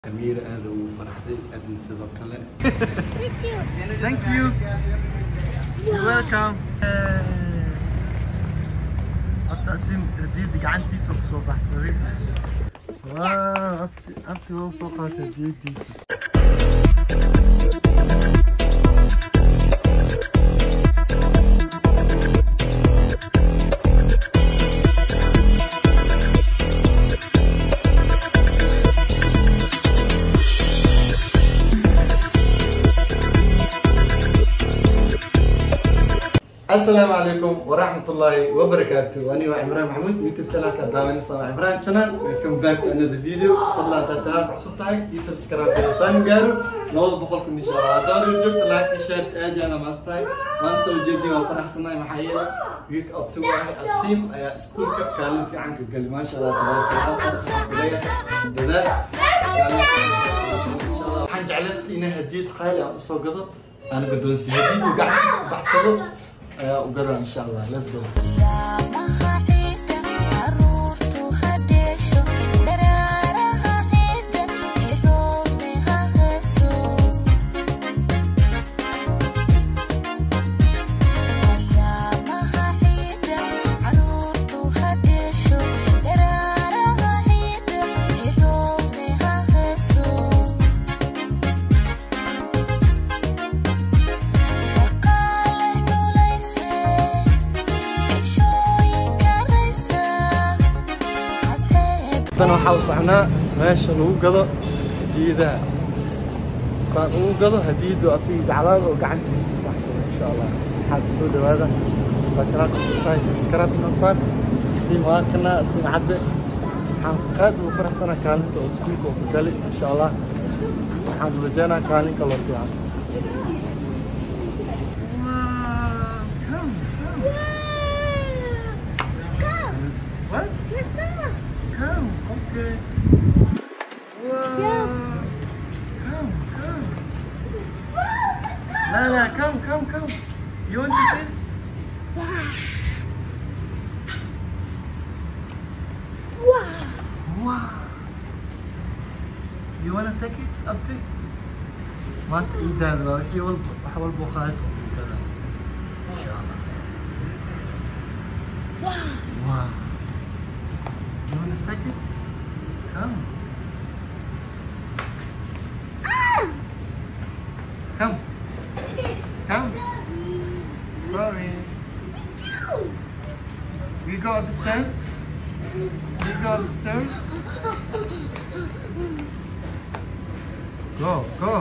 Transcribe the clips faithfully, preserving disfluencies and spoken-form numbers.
أمير هذا وفرحتي أدم صدق الله. Thank you. You're welcome. التقسيم جديد عندي سوق سوق حسابي. واو أنت هو سوق جديد. السلام عليكم ورحمة الله وبركاته. وأنا وعمران محمود يوتيوب شانل كداوين صار عمران شانل. Welcome back to another video. والله أنت شانل بحصل تاعي يسبسكرايب كيسان جارو نوض بخلكم إن شاء الله. دور الجوك لايك شير أدي أنا ماستاي. ما نسوي جدي وفرح سناي محيي. ويك أب تو السيم يا سكول كلام في عنك قال ما شاء الله تبارك الله. بدأ. إن شاء الله حنجعل لنا هدية خالي أو صو قضب. أنا بدون سهديد وقاعد بحصله. وقرر إن شاء الله. Let's go. أنا وحوصحنا ماشي لو قضى هديدها صار لو قضى هديد وأصيد على وقعدتي سوق أحسن إن شاء الله أصحاب سود هذا بشراك تاي سبسكرايب نصاد سيم واكنا سيم عبد حقاد وفرح سنة كانت وسكويك وكالي إن شاء الله الحمد لله جانا كاني كلر فيها Okay. Wow. Yeah. Come, come. Lala, come, come, come. You want to this? Wow. Wow. Wow. You want to take it? Up to you. ما تقدر لو حول حول بخات سلام. إن شاء الله. Wow. Wow. You want to take it? Come. Ah! Come. Come. Sorry. We go up the stairs. We go up the stairs. Go, go.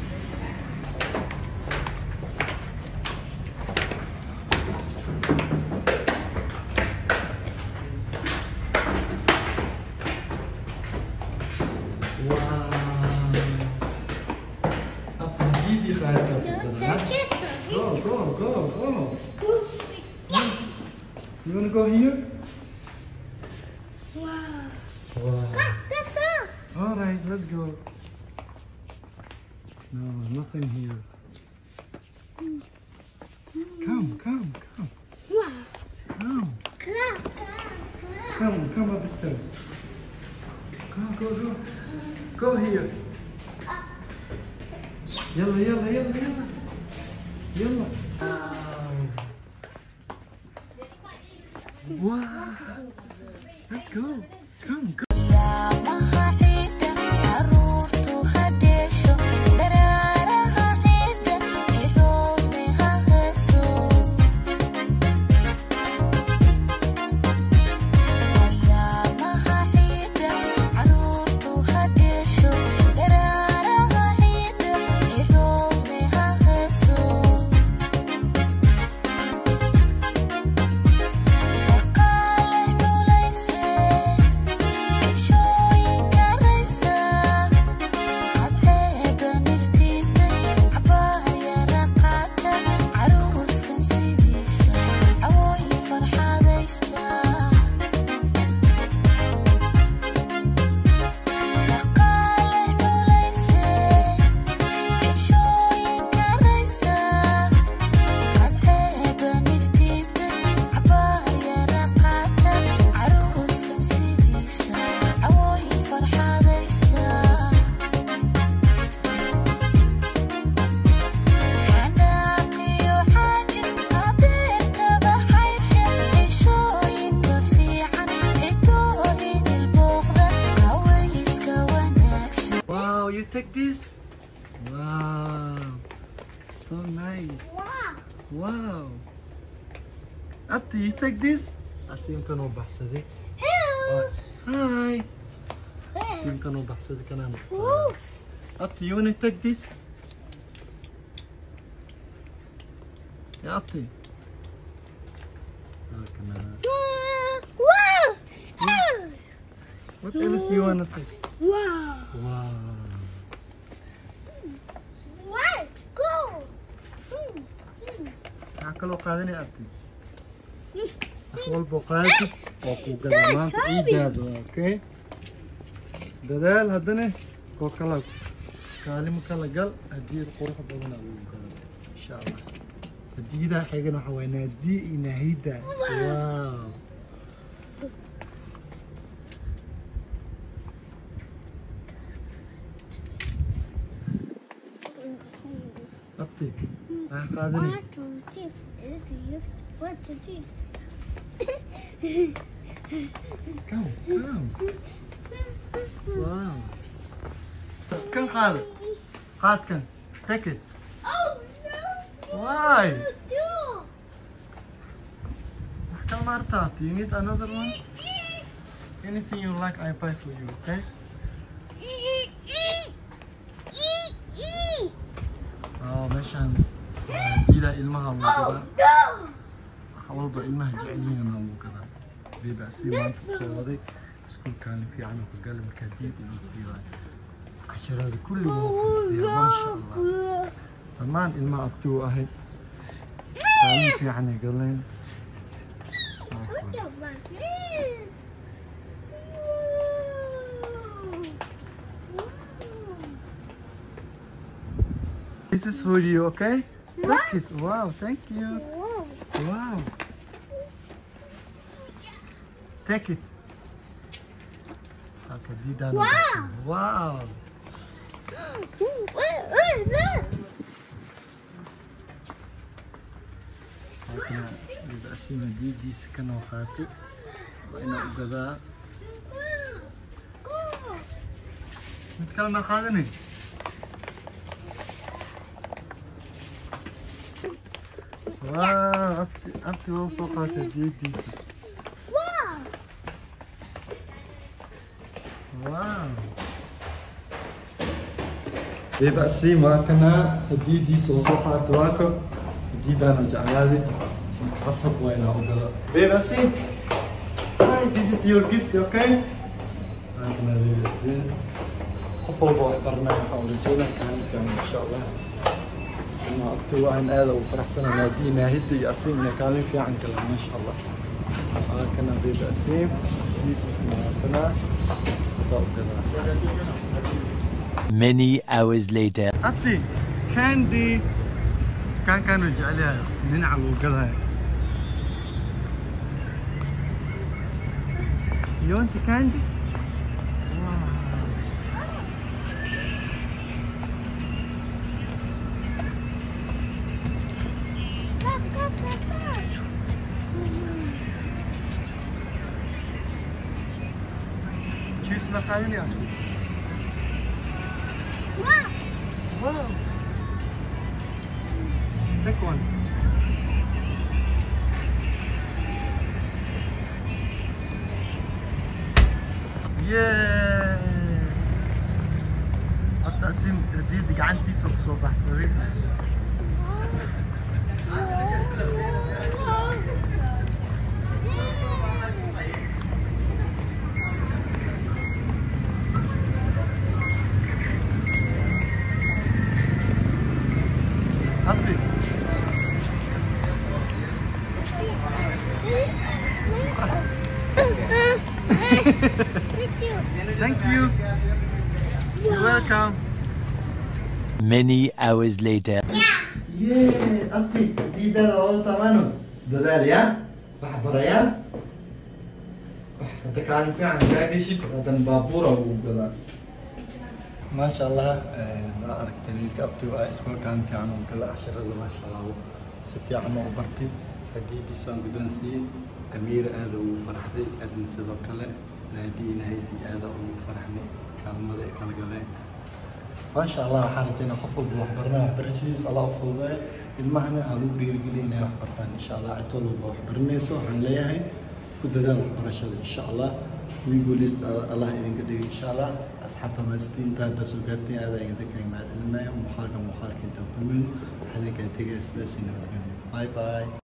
Go, go, go, go. You want to go here? Wow. Wow. That's all. All right, let's go. No, nothing here. Come, come, come. Wow. Come. Come, Come, come up the stairs. Go, go, go. Go here. Yalla, yalla, yalla, yalla. Yalla. Wow. Let's go. Come, go. you take this? Wow, so nice. Wow. Wow. Abdi, you take this? Asim kanu baxsaday. Hello. Hi. Asim kanu baxsaday kana. Fruits. Abdi, you wanna take this? Yeah, Abdi. Wow. What else do you wanna take? Wow. Wow. Wow. Go. Maxaa kaloo qaadanay Abdi? wax walba qaadi oo ku gala maanta ciidaada okay dadaal haddana oo kala kaalimo kala gal haddii qurux badan aad ugu galo insha Allah hadiida xigana waxa way naadi inahida wow Abdi maxaa qaadanay What's the teeth? Come, come. Wow. Come, Khal. Khal, come. Take it. Oh no! Why? No! Come, Martha. Do you need another one? Anything you like, I buy for you, okay? Oh, meeshaan ila ilmaha lagu gadaa. Xawalba ilmaha jecelyihiin lagu gadaa. Beba si maanta soo waday iskuulkaan fiican oo gal marka diid in siiyay. Casharada kulli ma sha Allah. Tamaan ilmaha abtuu ahay. Taan fiican ay galeen. This is for you, okay? Take it. Wow, thank you. Wow. Take it. Okay, di dano. Wow. Wow. What is that? Okay, di ba si di di sa kano khati. Ina ugada. Mid kala ma qaadani. Wow, abti abti oo soo qaatay diidiisa. Wow! Wow. Beba si ma kana diidiisa oo soo qaatay waako. Diidana jaclaadi. Qasab wayna ugada. Beba si. Hi, this is your gift, okay? Ana beba si. qof walba barnaamij aan rajayna kan kan insha Allah. أنا أتوقع هذا وفرحسنا نادينا هدي أسيم نكالين في عن كلام ما شاء الله. آه كنا بيد أسيم بيد اسمعنا Many hours later. أبتي كاندي كان كانوا جعلها ننعل وكذا. You want the candy? Wow. Wow. Take one. Yeah. التقسيم جديد عندي سوق صباح سريع. Thank you. You're welcome. Many hours later. Yeah, أبتي دي ده العوض تمانه ده ده يا بحبر يا أنت كان في عن باقي شيء هذا بابورة وكذا ما شاء الله ما أركت لك أبتي وأسمع كان في عنهم كذا عشرة ما شاء الله سفيا عنه وبرتي هدي دي سان قدنسي أمير هذا وفرحتي أدم سيدو كله نادي نهيدي هذا وفرحني كان ملئ كان قلنا ما شاء الله حالتنا خفوا بوحبرنا وحبرسيس الله فوضى المهنة هلو بيرجلينا وحبرتان إن شاء الله عتولو بوحبرنيسو حنلاقي كده ده برشة إن شاء الله ويقول لي الله يدين كده إن شاء الله أصحاب تماستين تهدى سكرتين هذا يدك مع الماء ومحاركة محاركة تقومين هذا كده تيجي سلاسين باي باي.